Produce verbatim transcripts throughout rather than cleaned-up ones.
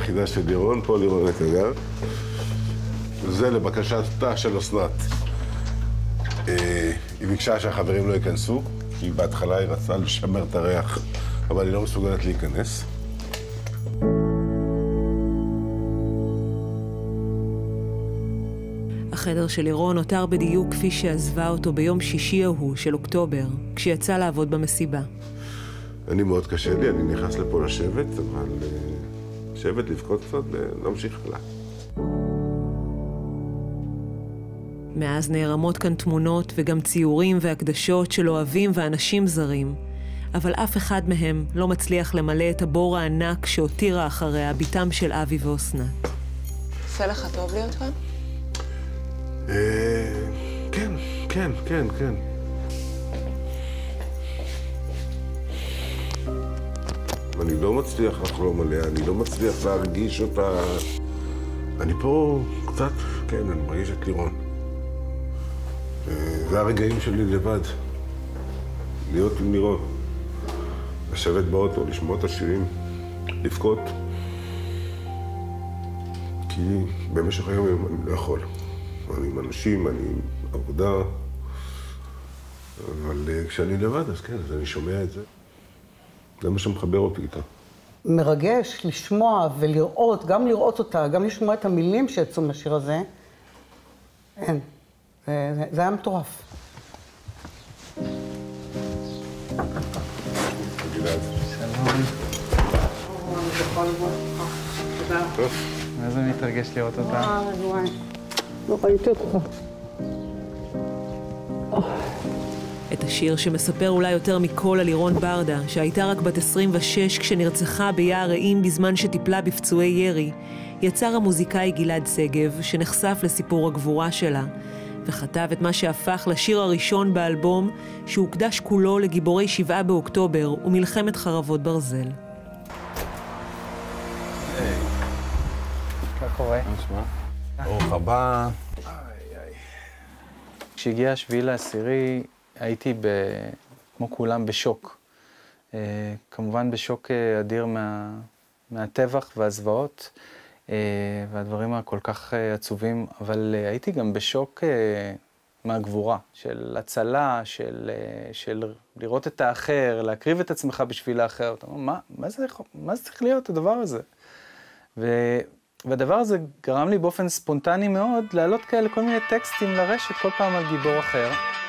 היחידה של לירון, פה לירון הקגר. זה לבקשתה של אסנת. היא ביקשה שהחברים לא ייכנסו, כי בהתחלה היא רצתה לשמר את הריח, אבל היא לא מסוגלת להיכנס. החדר של לירון נותר בדיוק כפי שעזבה אותו ביום שישי ההוא של אוקטובר, כשיצא לעבוד במסיבה. אני מאוד קשה לי, אני נכנס לפה לשבת, אבל לשבת, לבכות קצת ונמשיך הלאה. מאז נערמות כאן תמונות וגם ציורים והקדשות של אוהבים ואנשים זרים, אבל אף אחד מהם לא מצליח למלא את הבור הענק שהותירה אחריה ביתם של אבי ואסנת. עושה לך טוב להיות כאן? כן, כן, כן, כן. אני לא מצליח לחלום עליה, אני לא מצליח להרגיש אותה. אני פה קצת, כן, אני מרגיש את לירון. זה הרגעים שלי לבד. להיות עם לירון. לשבת באוטו, לשמוע את השירים, לבכות. כי במשך היום אני לא יכול. אני עם אנשים, אני עם עבודה. אבל כשאני לבד, אז כן, אז אני שומע את זה. זה מה שמחבר אותי איתה. מרגש לשמוע ולראות, גם לראות אותה, גם לשמוע את המילים שיצאו מהשיר הזה. אין. זה, זה היה מטורף. גלעד. שלום. איזה מתרגש לראות אותה. וואי, וואי. לא ראיתי אותך. את השיר שמספר אולי יותר מכל על לירון ברדה, שהייתה רק בת עשרים ושש כשנרצחה ביער רעים בזמן שטיפלה בפצועי ירי, יצר המוזיקאי גלעד שגב, שנחשף לסיפור הגבורה שלה, וכתב את מה שהפך לשיר הראשון באלבום, שהוקדש כולו לגיבורי שבעה באוקטובר ומלחמת חרבות ברזל. היי. מה קורה? מה נשמע? ברוך הבא. כשהגיע השביעי לעשירי, הייתי ב... כמו כולם בשוק. Uh, כמובן בשוק uh, אדיר מה... מהטבח והזוועות, uh, והדברים הכל כך uh, עצובים, אבל uh, הייתי גם בשוק uh, מהגבורה, של הצלה, של, uh, של לראות את האחר, להקריב את עצמך בשביל האחר. אתה אומר, מה, מה, זה, מה זה צריך להיות הדבר הזה? ו... והדבר הזה גרם לי באופן ספונטני מאוד להעלות כאלה כל מיני טקסטים לרשת כל פעם על גיבור אחר.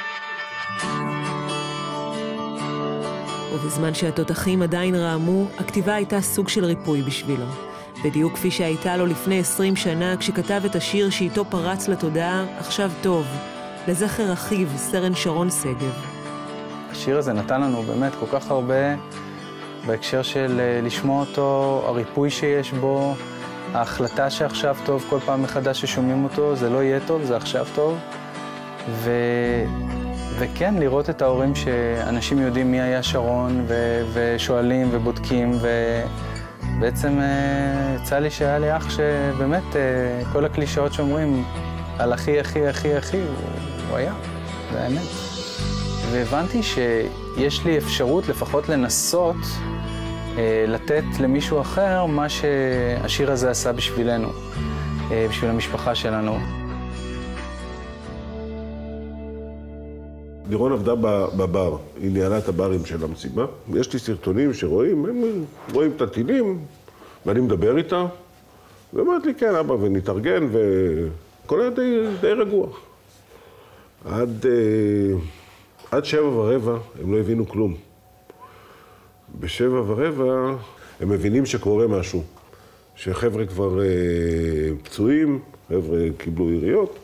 ובזמן שהתותחים עדיין רעמו, הכתיבה הייתה סוג של ריפוי בשבילו. בדיוק כפי שהייתה לו לפני עשרים שנה, כשכתב את השיר שאיתו פרץ לתודעה, עכשיו טוב, לזכר אחיו, סרן שרון שגב. השיר הזה נתן לנו באמת כל כך הרבה בהקשר של לשמוע אותו, הריפוי שיש בו, ההחלטה שעכשיו טוב, כל פעם מחדש ששומעים אותו, זה לא יהיה טוב, זה עכשיו טוב. ו... וכן, לראות את ההורים שאנשים יודעים מי היה שרון, ו... ושואלים ובודקים, ובעצם יצא לי שהיה לי אח שבאמת כל הקלישאות שאומרים על אחי, אחי, אחי, אחי, הוא, הוא היה, זה האמת. והבנתי שיש לי אפשרות לפחות לנסות לתת למישהו אחר מה שהשיר הזה עשה בשבילנו, בשביל המשפחה שלנו. לירון עבדה בבר, היא ניהלה את הברים של המסיבה. יש לי סרטונים שרואים, הם רואים את הטילים, ואני מדבר איתה, ואומרת לי, כן, אבא, ונתארגן, וכל היה די, די רגוע. עד, עד שבע ורבע הם לא הבינו כלום. בשבע ורבע הם מבינים שקורה משהו, שחבר'ה כבר אה, פצועים, חבר'ה קיבלו יריות.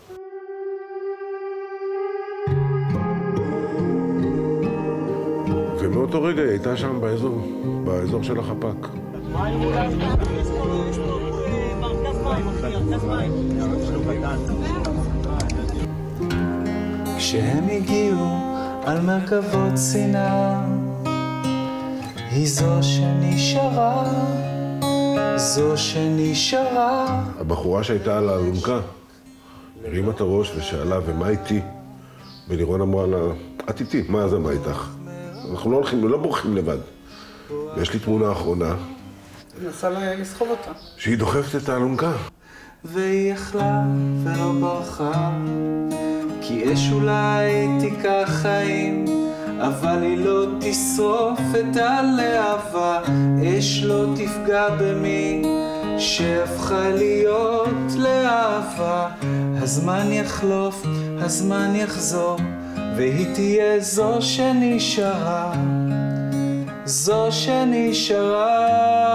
ומאותו רגע היא הייתה שם באזור, באזור של החפ"ק. כשהם הגיעו על מרכבות סיני, היא זו שנשארה, זו שנשארה. הבחורה שהייתה על האלונקה הרימה את הראש ושאלה, ומה איתי? ולירון אמרה לה, את איתי, מה זה, מה איתך? אנחנו לא הולכים, לא בורחים לבד. ויש לי תמונה אחרונה, היא נסה לסחוב אותה. שהיא דוחפת את האלונקה. והיא יכלה ולא ברחה, כי אש אולי תיקח חיים, אבל היא לא תשרוף את הלהבה. אש לא תפגע במי שהפכה להיות לאהבה. הזמן יחלוף, הזמן יחזור, והיא תהיה זו שנשארה, זו שנשארה.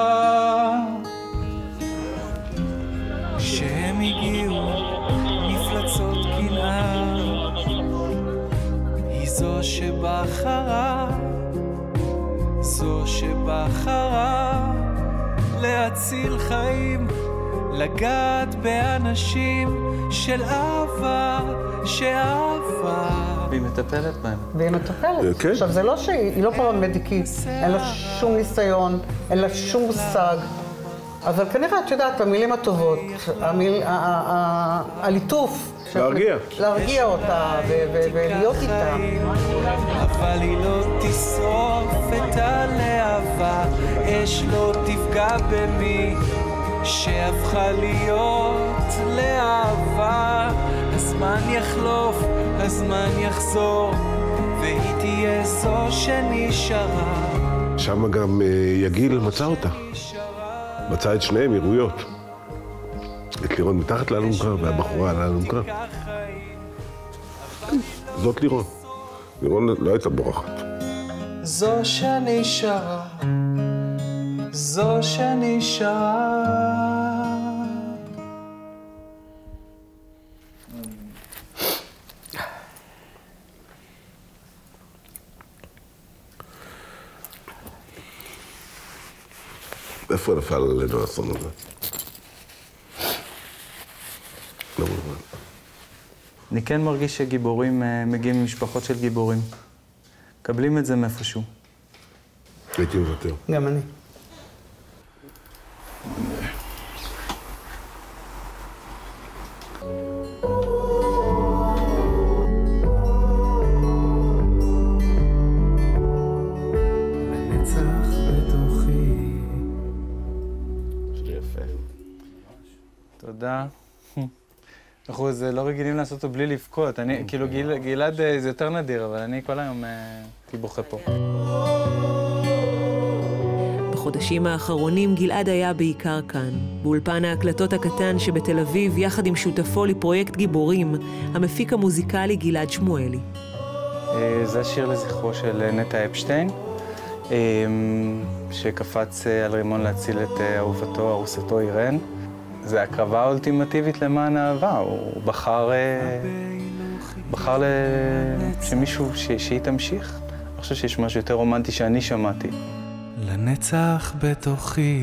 כשהם הגיעו מפלצות קנאה, היא זו שבחרה, זו שבחרה להציל חיים, לגעת באנשים של אהבה, שאהבה. והיא מטפלת בהם. והיא מטפלת. כן. עכשיו, זה לא שהיא, היא לא פרמדיקית, אין לה שום ניסיון, אין לה שום מושג. אבל כנראה, את יודעת, המילים הטובות, המיל, הליטוף. להרגיע. להרגיע אותה ולהיות איתה. אבל היא לא תשרוף את הלהבה, אש לא תפגע במי שהפכה להיות לאהבה. הזמן יחלוף, הזמן יחזור, והיא תהיה זו שנשארה. שם גם יגיל מצא אותה. מצא את שניהם ירויות. את לירון מתחת לאלונקה והבחורה על האלונקה. זאת לירון. לירון לא הייתה בורחת. זו שנשארה, זו שנשארה. איפה נפל עלינו האסון הזה? לא מובן. אני כן מרגיש שגיבורים מגיעים ממשפחות של גיבורים. מקבלים את זה מאיפשהו. הייתי מוותר. גם אני. תודה. אנחנו זה לא רגילים לעשות אותו בלי לבכות. אני, כאילו, גיל, גלעד זה יותר נדיר, אבל אני כל היום הייתי בוכה פה. בחודשים האחרונים גלעד היה בעיקר כאן, באולפן ההקלטות הקטן שבתל אביב, יחד עם שותפו לפרויקט גיבורים, המפיק המוזיקלי גלעד שמואלי. זה שיר לזכרו של נטע אפשטיין, שקפץ על רימון להציל את אהובתו, ארוסתו אירן. זה הקרבה האולטימטיבית למען אהבה, הוא בחר, בחר ל... שמישהו, ש... שהיא תמשיך. אני חושב שיש משהו יותר רומנטי שאני שמעתי. לנצח בתוכי.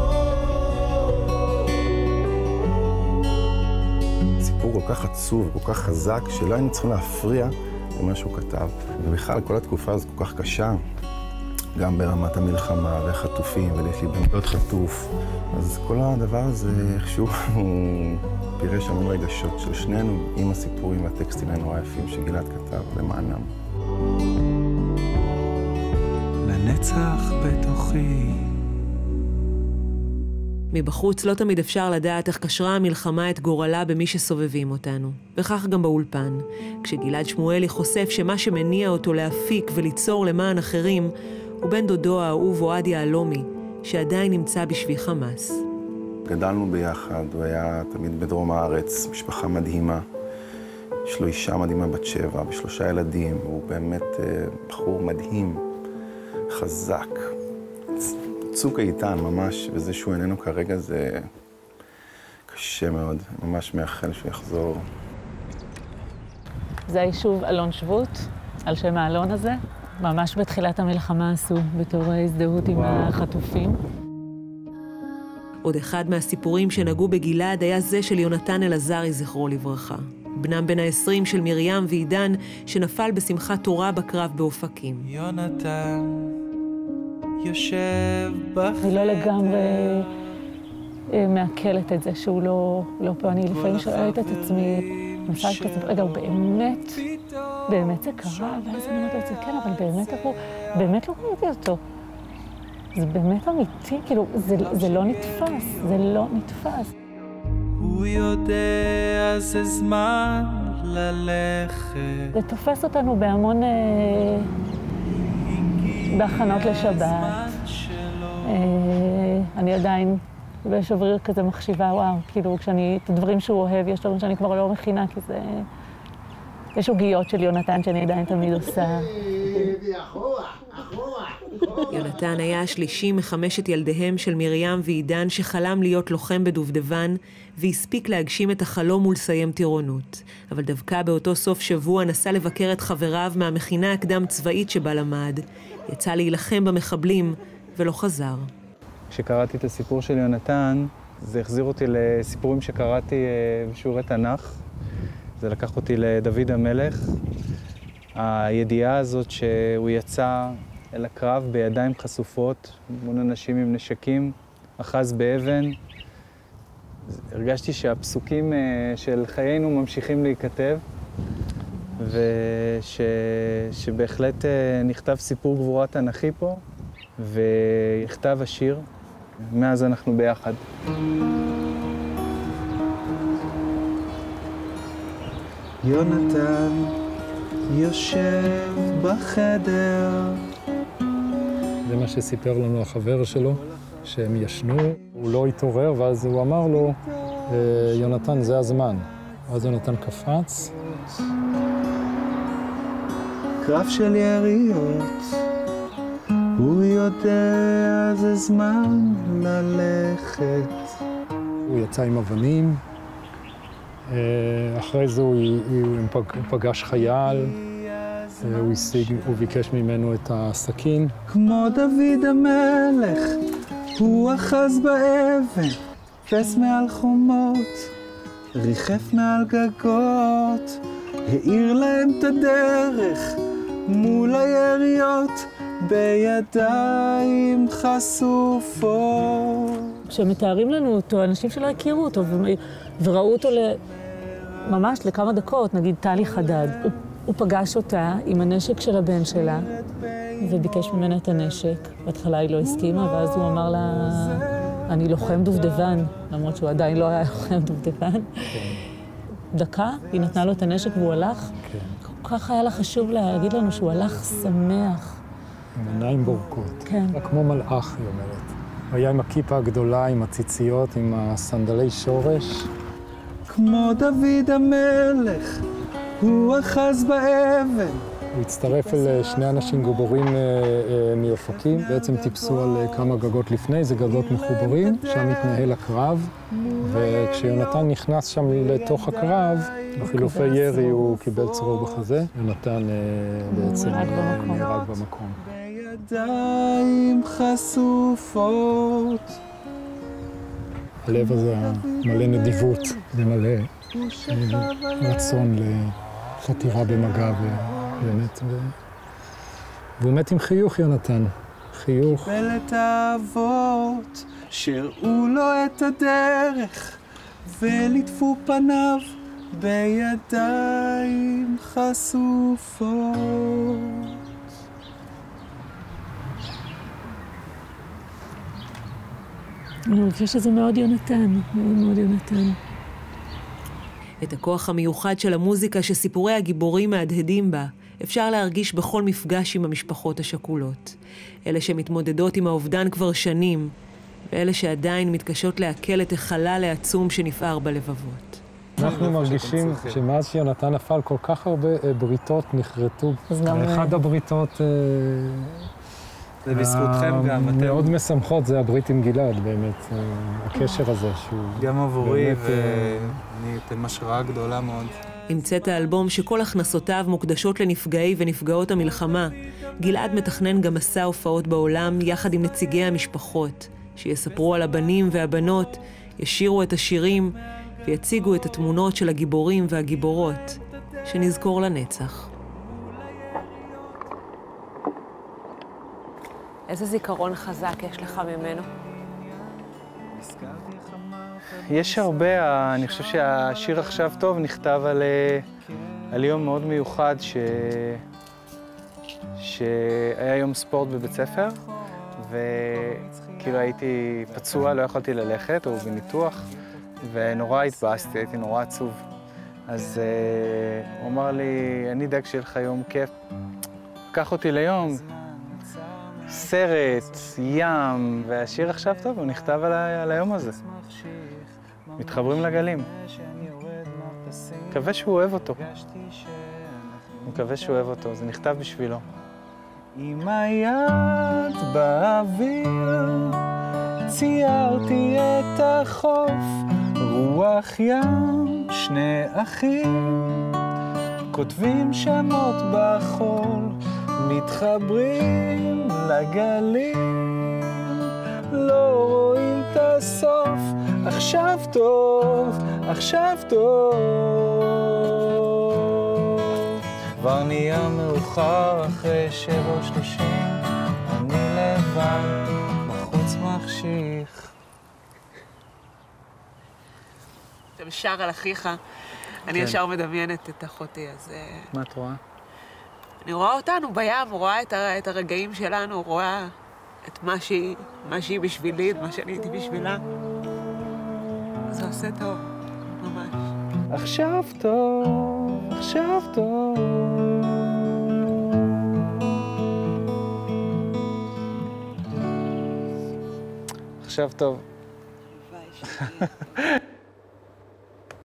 סיפור כל כך עצוב, כל כך חזק, שלא היינו צריכים להפריע למה שהוא כתב. ובכלל, כל התקופה הזו כל כך קשה. גם ברמת המלחמה והחטופים, ויש לי בן דוד חטוף. אז כל הדבר הזה, איכשהו, הוא פירש המון רגשות של שנינו, עם הסיפורים והטקסטים הנורא יפים שגלעד כתב למענם. לנצח בתוכי. מבחוץ לא תמיד אפשר לדעת איך קשרה המלחמה את גורלה במי שסובבים אותנו. וכך גם באולפן, כשגלעד שמואלי חושף שמה שמניע אותו להפיק וליצור למען אחרים, הוא בן דודו האהוב אוהד יהלומי, שעדיין נמצא בשבי חמאס. גדלנו ביחד, הוא היה תמיד בדרום הארץ, משפחה מדהימה. יש לו אישה מדהימה בת שבע, ושלושה ילדים, הוא באמת בחור מדהים, חזק. צוק איתן ממש, וזה שהוא איננו כרגע זה קשה מאוד, ממש מייחל שהוא יחזור. זה היישוב אלון שבות, על שם האלון הזה. ממש בתחילת המלחמה עשו בתור הזדהות עם החטופים. עוד אחד מהסיפורים שנגעו בגלעד היה זה של יונתן אלעזרי, זכרו לברכה. בנם בן העשרים של מרים ועידן, שנפל בשמחת תורה בקרב באופקים. יונתן יושב בחדר. אני לא לגמרי מעכלת את זה שהוא לא, לא פה. אני לפעמים שואלת את עצמי, מסעת את עצמי, רגע, באמת, באמת זה קרה? ואז אני אומרת את זה, כן, אבל באמת, באמת לא ראיתי אותו. זה באמת אמיתי, כאילו, זה, זה לא נתפס, זה לא נתפס. הוא יודע זה זמן ללכת. זה תופס אותנו בהמון, אה, בהכנות לשבת. אה, אני עדיין בשבריר כזה מחשיבה, וואו, כאילו, כשאני, את הדברים שהוא אוהב, יש דברים שאני כבר לא מכינה, כי זה... יש עוגיות של יונתן שאני עדיין תמיד עושה. יונתן היה השלישי מחמשת ילדיהם של מרים ועידן שחלם להיות לוחם בדובדבן והספיק להגשים את החלום ולסיים טירונות. אבל דווקא באותו סוף שבוע נסע לבקר את חבריו מהמכינה הקדם צבאית שבה למד. יצא להילחם במחבלים ולא חזר. כשקראתי את הסיפור של יונתן, זה החזיר אותי לסיפורים שקראתי בשיעורי תנ"ך. זה לקח אותי לדוד המלך. הידיעה הזאת שהוא יצא אל הקרב בידיים חשופות, מול אנשים עם נשקים, אחז באבן. הרגשתי שהפסוקים של חיינו ממשיכים להיכתב, ושבהחלט נכתב סיפור גבורה תנ"כי פה, ויכתב השיר. מאז אנחנו ביחד. יונתן יושב בחדר. זה מה שסיפר לנו החבר שלו, שהם ישנו, הוא לא התעורר, ואז הוא אמר לו, יונתן, זה הזמן. ואז יונתן קפץ. קרב של יריות, הוא יודע זה זמן ללכת. הוא יצא עם אבנים, אחרי זה הוא, הוא פגש חייל, הוא, השיג, הוא ביקש ממנו את הסכין. כמו דוד המלך, הוא אחז באבן, פס מעל חומות, ריחף מעל גגות, האיר להם את הדרך מול היריות בידיים חשופות. כשמתארים לנו אותו, אנשים שלא הכירו אותו וראו אותו ממש לכמה דקות, נגיד טלי חדד. הוא, הוא פגש אותה עם הנשק של הבן שלה וביקש ממנה את הנשק. בהתחלה היא לא הסכימה, ואז הוא אמר לה, אני לוחם דובדבן, למרות שהוא עדיין לא היה לוחם דובדבן. דקה, היא נתנה לו את הנשק והוא הלך. כל כך היה לה חשוב להגיד לנו שהוא הלך שמח. עם עיניים בורקות. כן. כמו מלאך, היא אומרת. הוא היה עם הכיפה הגדולה, עם הציציות, עם הסנדלי שורש. כמו דוד המלך, הוא אחז באבן. הוא הצטרף אל שני אנשים גיבורים מאופקים, בעצם טיפסו על כמה גגות לפני, זה גגות מחוברים, שם התנהל הקרב, וכשיונתן נכנס שם לתוך הקרב, בחילופי ירי הוא קיבל צרור בחזה, יונתן בעצם נהרג במקום. בידיים חשופות. הלב הזה מלא נדיבות ומלא רצון לחתירה במגע ובאמת. והוא מת עם חיוך, יונתן. חיוך. קיבל את האבות שהראו לו את הדרך וליטפו פניו בידיים חשופות. אני חושבת שזה מאוד יונתן, מאוד מאוד יונתן. את הכוח המיוחד של המוזיקה שסיפורי הגיבורים מהדהדים בה, אפשר להרגיש בכל מפגש עם המשפחות השכולות. אלה שמתמודדות עם האובדן כבר שנים, ואלה שעדיין מתקשות לעכל את החלל העצום שנפער בלבבות. אנחנו מרגישים שמאז שיונתן נפל כל כך הרבה בריתות נחרטו. ואחד הבריתות... זה בזכותכם גם, אתם... מאוד משמחות, זה הברית עם גלעד, באמת, הקשר הזה שהוא... גם עבורי, ואני אתם השראה גדולה מאוד. המצאת האלבום שכל הכנסותיו מוקדשות לנפגעי ונפגעות המלחמה. גלעד מתכנן גם מסע הופעות בעולם יחד עם נציגי המשפחות, שיספרו על הבנים והבנות, ישירו את השירים ויציגו את התמונות של הגיבורים והגיבורות, שנזכור לנצח. איזה זיכרון חזק יש לך ממנו? יש הרבה, אני חושב שהשיר עכשיו טוב נכתב על, על יום מאוד מיוחד ש... שהיה יום ספורט בבית ספר, וכאילו הייתי פצוע, לא יכולתי ללכת, הוא בניתוח, ונורא התבאסתי, הייתי נורא עצוב. אז uh, הוא אמר לי, אני אדאג שיהיה לך יום כיף. קח אותי ליום, סרט, ים, והשיר עכשיו טוב, הוא נכתב על, ה... על היום הזה. מתחברים לגלים. מקווה שהוא אוהב אותו. מקווה שהוא אוהב אותו, זה נכתב בשבילו. עם היד באוויר ציירתי את החוף, רוח ים, שני אחים כותבים שמות בחול, מתחברים לגלים, לא רואים את הסוף. עכשיו טוב, עכשיו טוב, כבר נהיה מאוחר אחרי שבע ושלושים, אני לבד, בחוץ מחשיך. אתה שר על אחיך, אני ישר מדמיינת את אחותי, אז... מה את רואה? אני רואה אותנו בים, רואה את הרגעים שלנו, רואה את מה שהיא, מה שהיא בשבילי, את מה שאני הייתי בשבילה. זה עושה טוב, ממש. עכשיו טוב, עכשיו טוב. עכשיו טוב.